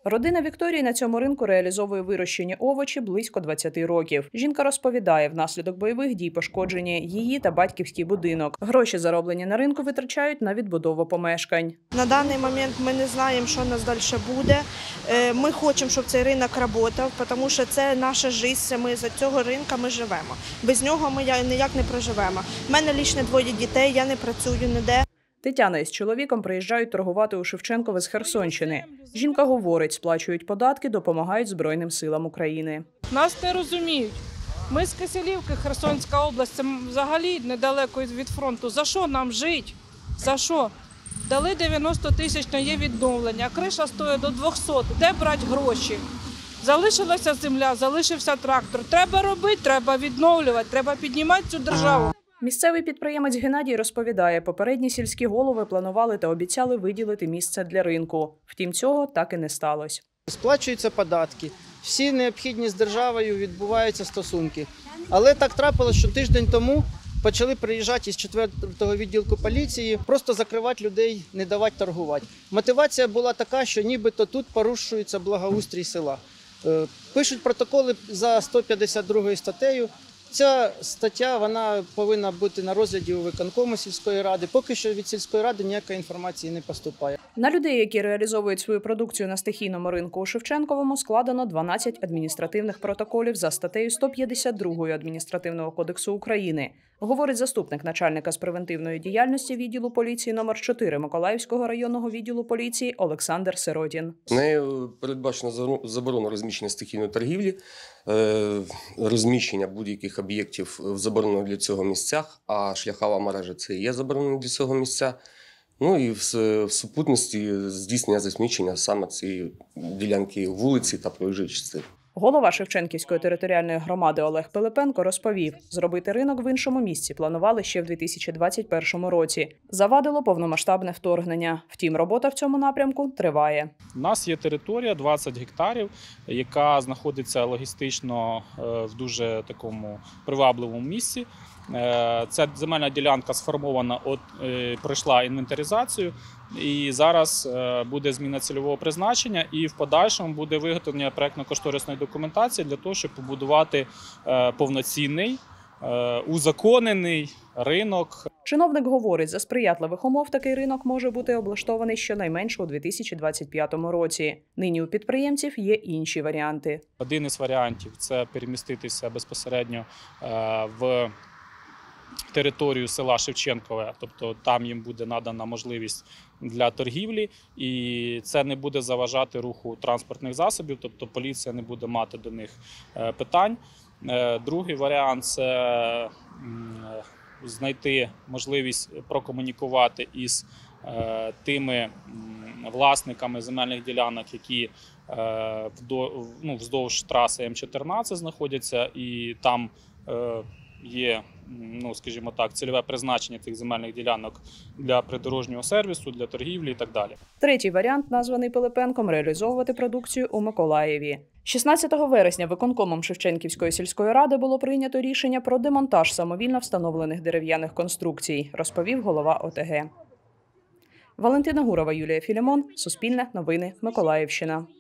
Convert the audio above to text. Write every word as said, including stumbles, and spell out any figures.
Родина Вікторії на цьому ринку реалізовує вирощені овочі близько двадцяти років. Жінка розповідає, внаслідок бойових дій пошкоджені її та батьківський будинок. Гроші, зароблені на ринку, витрачають на відбудову помешкань. На даний момент ми не знаємо, що у нас далі буде. Ми хочемо, щоб цей ринок працював, тому що це наша життя, ми за цього ринку ми живемо. Без нього ми ніяк не проживемо. У мене лише двоє дітей, я не працюю ніде. Тетяна із чоловіком приїжджають торгувати у Шевченкове з Херсонщини. Жінка говорить, сплачують податки, допомагають Збройним силам України. Нас не розуміють. Ми з Киселівки, Херсонська область, це взагалі недалеко від фронту. За що нам жити? За що? Дали дев'яносто тисяч на є відновлення, криша стоїть до двохсот. Де брати гроші? Залишилася земля, залишився трактор. Треба робити, треба відновлювати, треба піднімати цю державу. Місцевий підприємець Геннадій розповідає, попередні сільські голови планували та обіцяли виділити місце для ринку. Втім, цього так і не сталося. Сплачуються податки, всі необхідні з державою відбуваються стосунки. Але так трапилось, що тиждень тому почали приїжджати із четвертого відділку поліції, просто закривати людей, не давати торгувати. Мотивація була така, що нібито тут порушується благоустрій села. Пишуть протоколи за сто п'ятдесят другою статтею. Ця стаття вона повинна бути на розгляді у виконкому сільської ради. Поки що від сільської ради ніякої інформації не поступає. На людей, які реалізовують свою продукцію на стихійному ринку у Шевченковому, складено дванадцять адміністративних протоколів за статтею сто п'ятдесят два Адміністративного кодексу України, говорить заступник начальника з превентивної діяльності відділу поліції номер чотири Миколаївського районного відділу поліції Олександр Сиротін. Нею передбачено заборону розміщення стихійної торгівлі, розміщення будь-яких об'єктів в заборонених для цього місцях, а шляхова мережа – це і є заборонені для цього місця. Ну і в супутності здійснення засмічення саме цієї ділянки вулиці та проїжджої частини. Голова Шевченківської територіальної громади Олег Пилипенко розповів, зробити ринок в іншому місці планували ще в дві тисячі двадцять першому році. Завадило повномасштабне вторгнення. Втім, робота в цьому напрямку триває. У нас є територія двадцять гектарів, яка знаходиться логістично в дуже такому привабливому місці. Ця земельна ділянка сформована, от, пройшла інвентаризацію, і зараз буде зміна цільового призначення, і в подальшому буде виготовлення проєктно-кошторисної документації для того, щоб побудувати повноцінний, узаконений ринок. Чиновник говорить, за сприятливих умов такий ринок може бути облаштований щонайменше у дві тисячі двадцять п'ятому році. Нині у підприємців є інші варіанти. Один із варіантів – це переміститися безпосередньо в територію села Шевченкове, тобто там їм буде надана можливість для торгівлі, і це не буде заважати руху транспортних засобів, тобто поліція не буде мати до них питань. Другий варіант – це знайти можливість прокомунікувати із тими власниками земельних ділянок, які вздовж траси М чотирнадцять знаходяться, і там є, ну, скажімо так, цільове призначення цих земельних ділянок для придорожнього сервісу, для торгівлі і так далі. Третій варіант, названий Пилипенком, реалізовувати продукцію у Миколаєві. шістнадцятого вересня виконкомом Шевченківської сільської ради було прийнято рішення про демонтаж самовільно встановлених дерев'яних конструкцій, розповів голова О Те Ге. Валентина Гурова, Юлія Філімон, Суспільне новини, Миколаївщина.